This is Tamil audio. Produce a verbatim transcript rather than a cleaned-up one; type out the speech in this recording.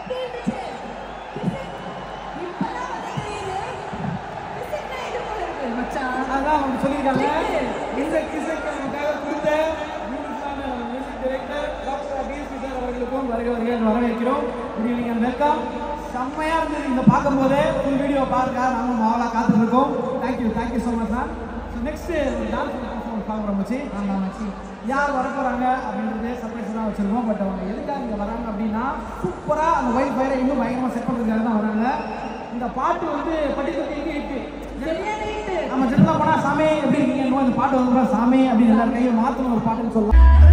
அதான் சொல்லியிருக்காங்க இந்த கிசக் நமக்காக கொடுத்த பியூட்டிஃபுல்லான music director doctor DSP sir அவர்களுக்கும் வருக வருக வரவேற்கிறோம். Good evening and welcome. செம்மையாக இருந்தது இங்கே பார்க்கும்போதே ஃபுல் வீடியோ பார்க்க நாங்கள் மாவலாக காத்துட்ருக்கோம். Thank you thank you so much ma'am. So next ஒரு டான்ஸ் பர்ஃபார்மன்ஸ் பார்க்குறோம் வச்சு ஆமாம் வச்சு யார் வர போகிறாங்க அப்படின்றது சர்ப்ரைஸ் தான் வச்சுருக்கோம். பட் அவங்க எதுக்காக இங்கே வராங்க அப்படின்னா சூப்பராக அந்த வைல்ட் ஃபயரை இன்னும் பயங்கரமாக செட் பண்ணுறதுக்காக தான் வராங்க. இந்த பாட்டு வந்து பட்டி தொட்டி எங்கே இருக்குது நம்ம ஜென்ரலாக போனால் சாமி எப்படி இருக்கீங்க இந்த பாட்டு வந்து சாமி அப்படின்னு எல்லாரும் கையை மாற்றணும் ஒரு பாட்டுன்னு சொல்லலாம்.